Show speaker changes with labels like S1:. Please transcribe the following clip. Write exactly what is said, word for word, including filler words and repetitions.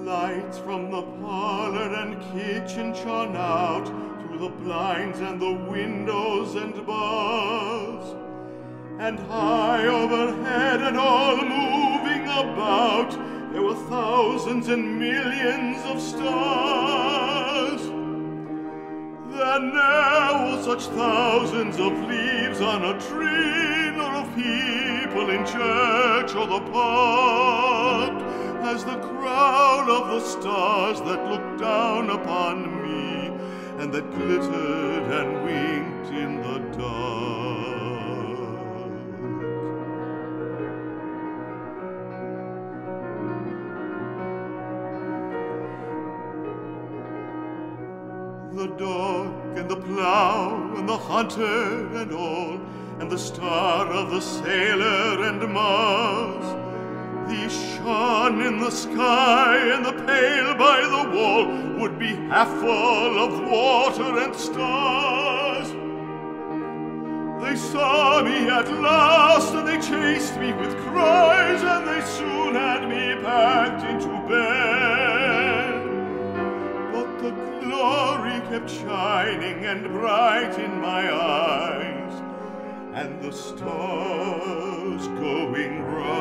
S1: Lights from the parlor and kitchen shone out through the blinds and the windows and bars. And high overhead and all moving about, there were thousands and millions of stars. There ne'er were such thousands of leaves on a tree, nor of people in church or the park, as the crown of the stars that looked down upon me, and that glittered and winked in the dark. The dog and the plough and the hunter and all, and the star of the sailor and Mars, these shone in the sky, and the pail by the wall would be half full of water and stars. They saw me at last, and they chased me with cries, and they soon had me packed into bed. But the glory kept shining and bright in my eyes, and the stars going round.